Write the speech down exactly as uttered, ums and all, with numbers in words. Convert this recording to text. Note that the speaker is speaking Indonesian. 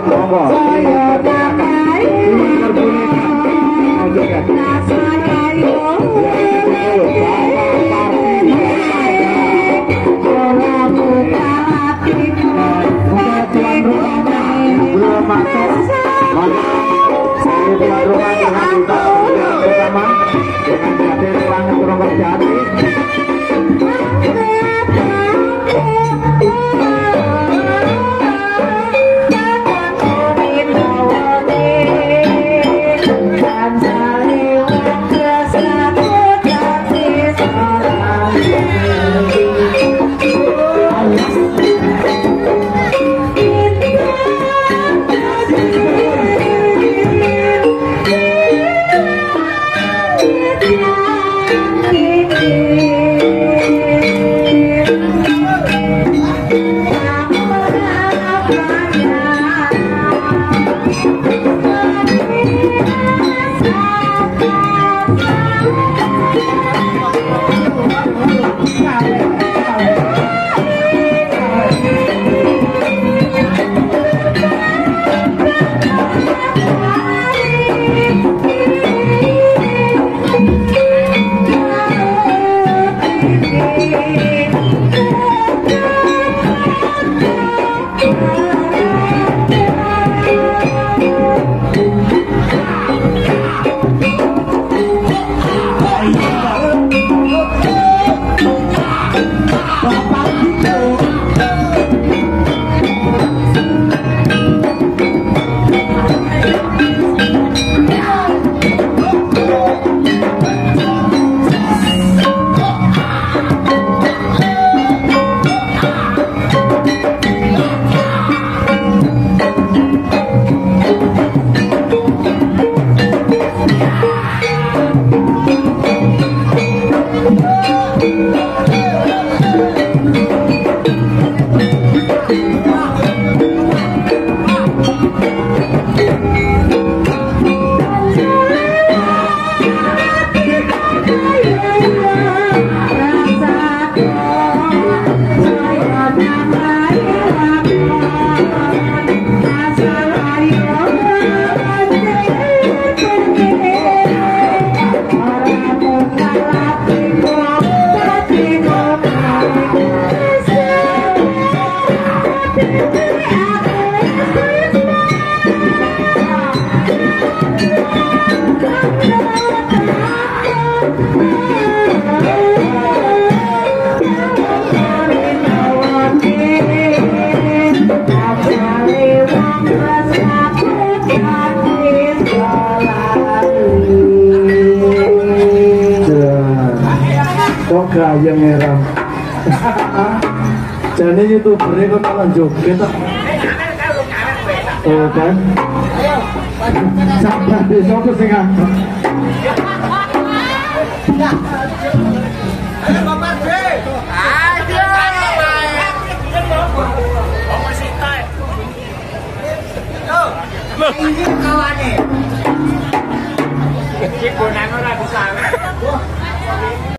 Monggo. Saya pakai saya yo. Belum masuk. Saya tuan rumah dengan kita bersama dengan Jati Langit Rongkong Jati. Gayeng ngeram. Jane YouTuber kok malah joget kok. Oh kan? Sabar besok ke sing ngambek. Ayo Bapak D. Ayo. Bapak Sita. Yo. Ini kawane. Iki bonang ora bisa.